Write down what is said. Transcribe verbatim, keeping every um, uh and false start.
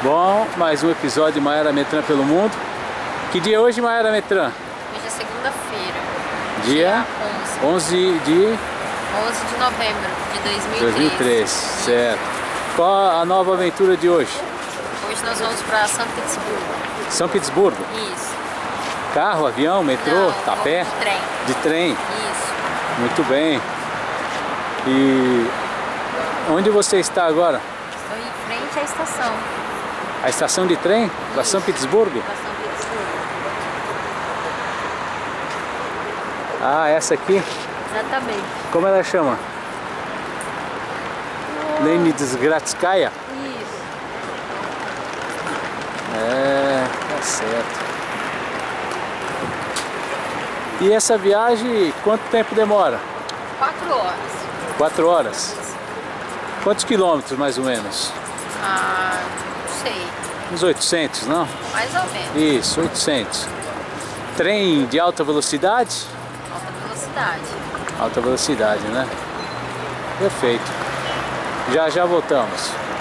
Bom, mais um episódio de Mayara Metran pelo mundo. Que dia é hoje, Mayara Metran? Hoje é segunda-feira. Dia onze de onze de novembro de dois mil e treze. dois mil e treze, certo. Qual a nova aventura de hoje? Hoje nós vamos para São Petersburgo. São Petersburgo? Isso. Carro, avião, metrô, Não, tá pé? De trem. De trem? Isso. Muito bem. E onde você está agora? Estou em frente à estação. A estação de trem? Para São Petersburgo? Para São Petersburgo. Ah, essa aqui? Exatamente. Como ela chama? Oh. Leningradzkaya? Isso. É, tá certo. E essa viagem, quanto tempo demora? Quatro horas. Quatro horas? Isso. Quantos quilômetros, mais ou menos? Ah, não sei. Uns oitocentos, não? Mais ou menos. Isso, oitocentos. Trem de alta velocidade? Alta velocidade. Alta velocidade, né? Perfeito. Já já voltamos.